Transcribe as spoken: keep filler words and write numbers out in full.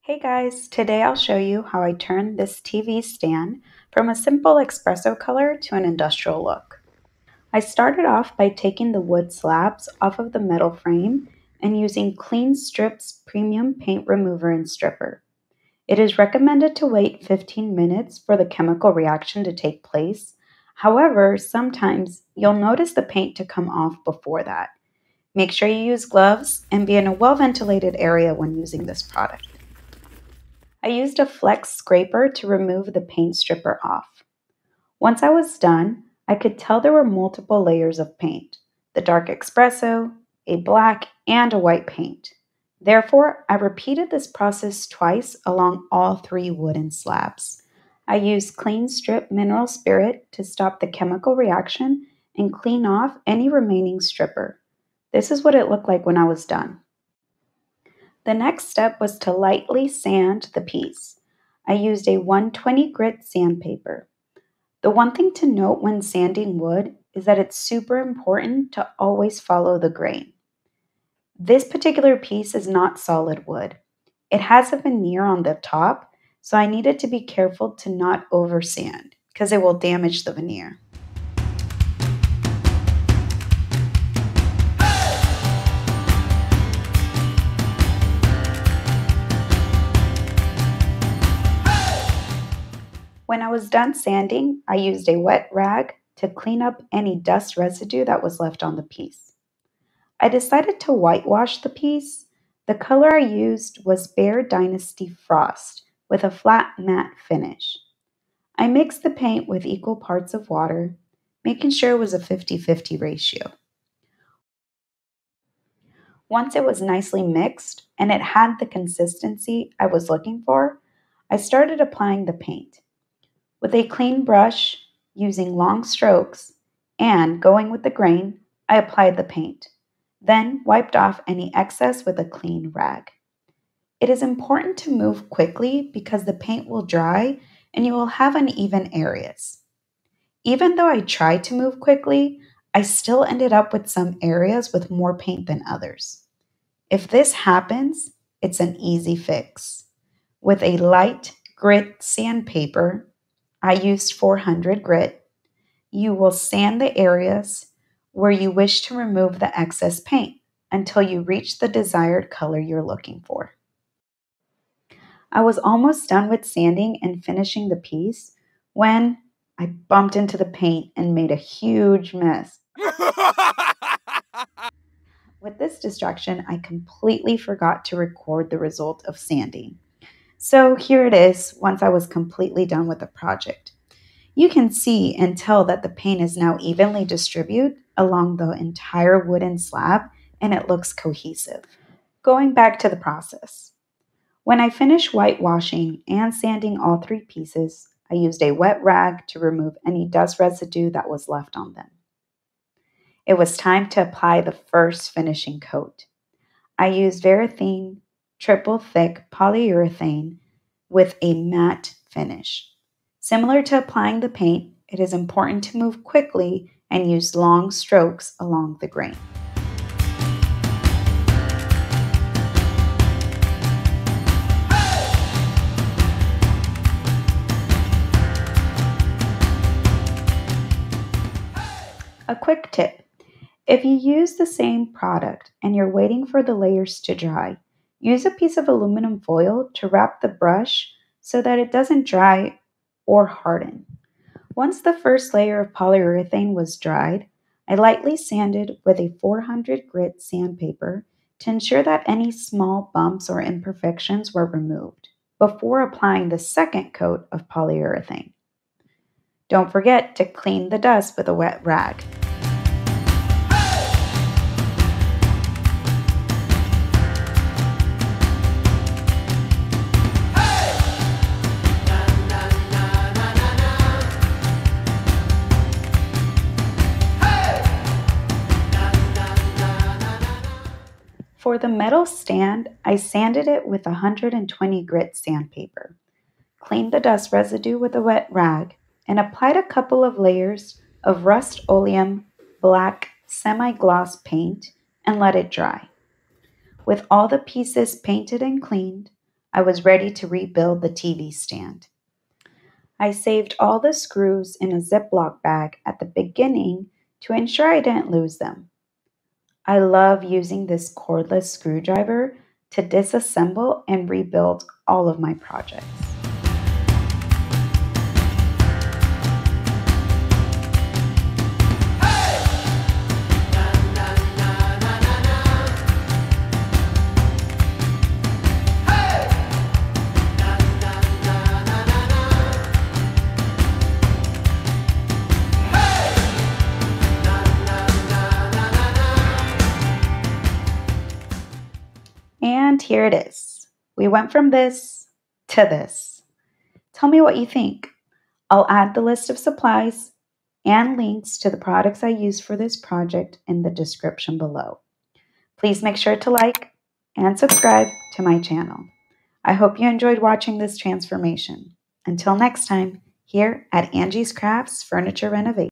Hey guys, today I'll show you how I turned this T V stand from a simple espresso color to an industrial look. I started off by taking the wood slabs off of the metal frame and using Clean Strips Premium Paint Remover and Stripper. It is recommended to wait fifteen minutes for the chemical reaction to take place. However, sometimes you'll notice the paint to come off before that. Make sure you use gloves and be in a well-ventilated area when using this product. I used a flex scraper to remove the paint stripper off. Once I was done, I could tell there were multiple layers of paint, the dark espresso, a black, and a white paint. Therefore, I repeated this process twice along all three wooden slabs. I used Clean Strip Mineral Spirit to stop the chemical reaction and clean off any remaining stripper. This is what it looked like when I was done. The next step was to lightly sand the piece. I used a one twenty grit sandpaper. The one thing to note when sanding wood is that it's super important to always follow the grain. This particular piece is not solid wood. It has a veneer on the top, so I needed to be careful to not over sand because it will damage the veneer. When I was done sanding, I used a wet rag to clean up any dust residue that was left on the piece. I decided to whitewash the piece. The color I used was Behr Dynasty Frost with a flat matte finish. I mixed the paint with equal parts of water, making sure it was a fifty fifty ratio. Once it was nicely mixed and it had the consistency I was looking for, I started applying the paint. With a clean brush, using long strokes, and going with the grain, I applied the paint, then wiped off any excess with a clean rag. It is important to move quickly because the paint will dry and you will have uneven areas. Even though I tried to move quickly, I still ended up with some areas with more paint than others. If this happens, it's an easy fix. With a light grit sandpaper, I used four hundred grit. You will sand the areas where you wish to remove the excess paint until you reach the desired color you're looking for. I was almost done with sanding and finishing the piece when I bumped into the paint and made a huge mess. With this distraction, I completely forgot to record the result of sanding. So here it is once I was completely done with the project. You can see and tell that the paint is now evenly distributed along the entire wooden slab and it looks cohesive. Going back to the process. When I finished whitewashing and sanding all three pieces, I used a wet rag to remove any dust residue that was left on them. It was time to apply the first finishing coat. I used Varathane triple thick polyurethane with a matte finish. Similar to applying the paint, it is important to move quickly and use long strokes along the grain. A quick tip. If you use the same product and you're waiting for the layers to dry, use a piece of aluminum foil to wrap the brush so that it doesn't dry or harden. Once the first layer of polyurethane was dried, I lightly sanded with a four hundred grit sandpaper to ensure that any small bumps or imperfections were removed before applying the second coat of polyurethane. Don't forget to clean the dust with a wet rag. For the metal stand, I sanded it with one hundred twenty grit sandpaper, cleaned the dust residue with a wet rag, and applied a couple of layers of Rust-Oleum black semi-gloss paint and let it dry. With all the pieces painted and cleaned, I was ready to rebuild the T V stand. I saved all the screws in a Ziploc bag at the beginning to ensure I didn't lose them. I love using this cordless screwdriver to disassemble and rebuild all of my projects. And here it is. We went from this to this. Tell me what you think. I'll add the list of supplies and links to the products I used for this project in the description below. Please make sure to like and subscribe to my channel. I hope you enjoyed watching this transformation. Until next time, here at Angie's Crafts Furniture Renovation.